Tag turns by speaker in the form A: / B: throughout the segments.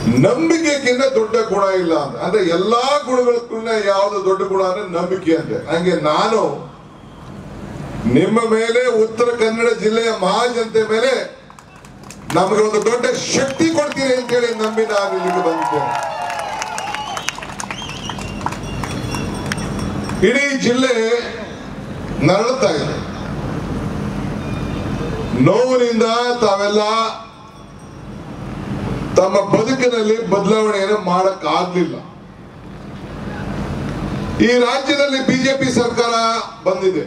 A: ನಂಬಿಕೆಗಿಂತ ದೊಡ್ಡ ಗುಣ ಇಲ್ಲ ಅಂತ. ಅಂದ್ರೆ ಎಲ್ಲಾ ಗುಣಗಳಕ್ಕೂ ಯಾವ್ದು ದೊಡ್ಡ ಗುಣ ಅಂದ್ರೆ ನಂಬಿಕೆ ಅಂತೆ. ಹಂಗೆ ನಾನು ನಿಮ್ಮ ಮೇಲೆ, ಉತ್ತರ ಕನ್ನಡ ಜಿಲ್ಲೆಯ ಮಹಾಜನತೆ ಮೇಲೆ ನಮಗೆ ಒಂದು ದೊಡ್ಡ ಶಕ್ತಿ ಕೊಡ್ತೀನಿ ಅಂತೇಳಿ ನಂಬಿ ನಾನು ಇಲ್ಲಿಗೆ ಬಂದಿದ್ದೇನೆ. ಇಡೀ ಜಿಲ್ಲೆ ನರಳುತ್ತಾ ಇದೆ. ನೋವಿನಿಂದ ತಾವೆಲ್ಲ ತಮ್ಮ ಬದುಕಿನಲ್ಲಿ ಬದಲಾವಣೆಯನ್ನು ಮಾಡಕ್ ಆಗ್ಲಿಲ್ಲ. ಈ ರಾಜ್ಯದಲ್ಲಿ ಬಿಜೆಪಿ ಸರ್ಕಾರ ಬಂದಿದೆ.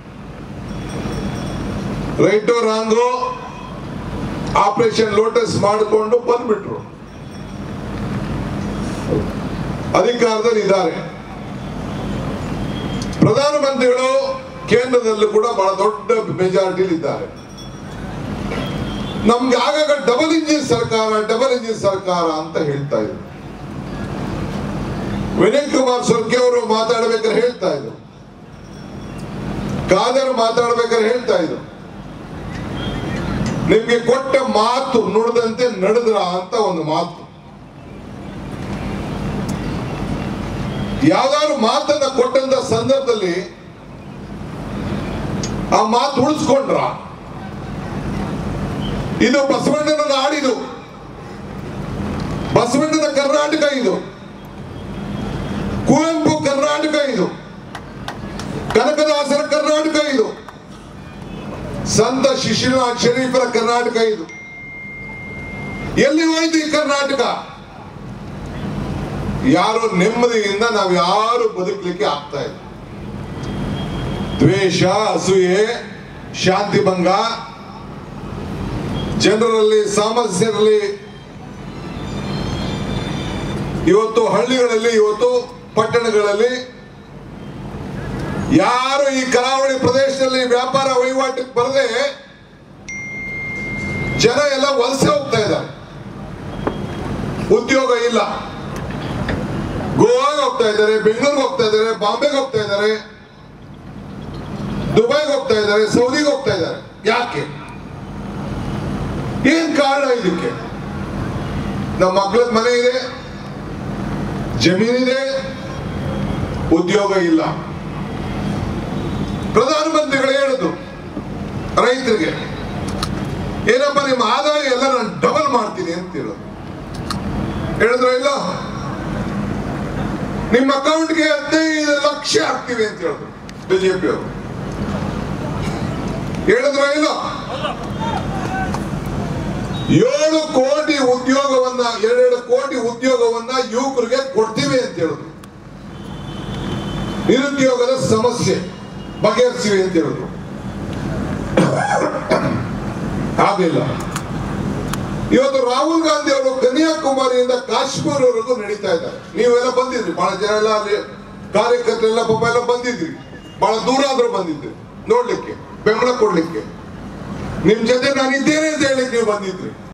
A: ರೈಟೋ ರಾಂಗೋ ಆಪರೇಷನ್ ಲೋಟಸ್ ಮಾಡಿಕೊಂಡು ಬಂದ್ಬಿಟ್ರು, ಅಧಿಕಾರದಲ್ಲಿ ಇದ್ದಾರೆ. ಪ್ರಧಾನಮಂತ್ರಿಗಳು ಕೇಂದ್ರದಲ್ಲೂ ಕೂಡ ಬಹಳ ದೊಡ್ಡ ಮೆಜಾರಿಟಿಲಿ ಇದ್ದಾರೆ. ನಮ್ಗೆ ಆಗಾಗ ಡಬಲ್ ಇಂಜಿನ್ ಸರ್ಕಾರ ಅಂತ ಹೇಳ್ತಾ ಇದ್ರು. ವಿನಯ್ ಕುಮಾರ್ ಸೊರ್ಕೆ ಅವರು ಮಾತಾಡ್ಬೇಕಾದ್ರೆ ಹೇಳ್ತಾ ಇದ್ರು, ಖಾದರ್ ಮಾತಾಡ್ಬೇಕಾದ್ರೆ ಹೇಳ್ತಾ ಇದ್ರು, ನಿಮ್ಗೆ ಕೊಟ್ಟ ಮಾತು ನುಡಿದಂತೆ ನಡೆದ್ರ ಅಂತ ಒಂದು ಮಾತು. ಯಾವ್ದಾದ್ರು ಮಾತನ್ನ ಕೊಟ್ಟಂತ ಸಂದರ್ಭದಲ್ಲಿ ಆ ಮಾತು ಉಳಿಸ್ಕೊಂಡ್ರ? ಇದು ಬಸವಣ್ಣನ ನಾಡಿದು, ಬಸವಣ್ಣನ ಕರ್ನಾಟಕ ಇದು, ಕುವೆಂಪು ಕರ್ನಾಟಕ ಇದು, ಕನಕದಾಸರ ಕರ್ನಾಟಕ ಇದು, ಸಂತ ಶಿಶುನಾಥ್ ಶರೀಫರ ಕರ್ನಾಟಕ ಇದು. ಎಲ್ಲಿ ಹೋಯ್ತು ಈ ಕರ್ನಾಟಕ? ಯಾರು ನೆಮ್ಮದಿಯಿಂದ ನಾವು ಯಾರು ಬದುಕಲಿಕ್ಕೆ ಆಗ್ತಾ ಇಲ್ಲ. ದ್ವೇಷ, ಅಸೂಯೆ, ಶಾಂತಿ ಭಂಗ, ಜನರಲ್ಲಿ, ಸಾಮರಸ್ಯರಲ್ಲಿ, ಇವತ್ತು ಹಳ್ಳಿಗಳಲ್ಲಿ, ಇವತ್ತು ಪಟ್ಟಣಗಳಲ್ಲಿ ಯಾರು ಈ ಕರಾವಳಿ ಪ್ರದೇಶದಲ್ಲಿ ವ್ಯಾಪಾರ ವಹಿವಾಟಿಗೆ ಬರದೆ ಜನ ಎಲ್ಲ ವಲಸೆ ಹೋಗ್ತಾ ಇದ್ದಾರೆ. ಉದ್ಯೋಗ ಇಲ್ಲ. ಗೋವಾಗೆ ಹೋಗ್ತಾ ಇದ್ದಾರೆ, ಬೆಂಗಳೂರಿಗೆ ಹೋಗ್ತಾ ಇದ್ದಾರೆ, ಬಾಂಬೆಗೆ ಹೋಗ್ತಾ ಇದ್ದಾರೆ, ದುಬೈಗೆ ಹೋಗ್ತಾ ಇದ್ದಾರೆ, ಸೌದಿಗೆ ಹೋಗ್ತಾ ಇದ್ದಾರೆ. ಯಾಕೆ? ಏನ್ ಕಾರಣ ಇದಕ್ಕೆ? ನಮ್ಮ ಮಕ್ಕಳ ಮನೆ ಇದೆ, ಜಮೀನಿದೆ, ಉದ್ಯೋಗ ಇಲ್ಲ. ಪ್ರಧಾನಮಂತ್ರಿಗಳು ಹೇಳಿದ್ರು ರೈತರಿಗೆ, ಏನಪ್ಪ ನಿಮ್ಮ ಆದಾಯ ಎಲ್ಲ ನಾನು ಡಬಲ್ ಮಾಡ್ತೀನಿ ಅಂತ ಹೇಳಿದ್ರು. ಇಲ್ಲ, ನಿಮ್ಮ ಅಕೌಂಟ್ಗೆ 15 ಲಕ್ಷ ಹಾಕ್ತೀವಿ ಅಂತ ಹೇಳಿದ್ರು ಬಿಜೆಪಿ ಅವರು. ಹೇಳಿದ್ರು ಇಲ್ಲ, 7 ಕೋಟಿ ಉದ್ಯೋಗವನ್ನ, 2 ಕೋಟಿ ಉದ್ಯೋಗವನ್ನ ಯುವಕರಿಗೆ ಕೊಡ್ತೀವಿ ಅಂತ ಹೇಳಿದ್ರು. ನಿರುದ್ಯೋಗದ ಸಮಸ್ಯೆ ಬಗೆಹರಿಸಿವಿ ಅಂತ ಹೇಳಿದ್ರು. ಆಗಲಿಲ್ಲ. ಇವತ್ತು ರಾಹುಲ್ ಗಾಂಧಿ ಅವರು ಕನ್ಯಾಕುಮಾರಿಯಿಂದ ಕಾಶ್ಮೀರವರೆಗೂ ನಡೀತಾ ಇದ್ದಾರೆ. ನೀವೆಲ್ಲ ಬಂದಿದ್ರಿ, ಬಹಳ ಜನ ಎಲ್ಲ ಅಲ್ಲಿ ಕಾರ್ಯಕರ್ತರೆಲ್ಲ ಪಾಪ ಎಲ್ಲ ಬಂದಿದ್ರಿ, ಬಹಳ ದೂರ ಆದ್ರೂ ಬಂದಿದ್ರಿ ನೋಡ್ಲಿಕ್ಕೆ, ಬೆಂಬಲ ಕೊಡ್ಲಿಕ್ಕೆ. ನಿಮ್ ಜೊತೆ ನಾನು ಇದ್ದೇನೆ ಅಂತ ಹೇಳಿಕ್ಕೆ ನೀವು ಬಂದಿದ್ರಿ.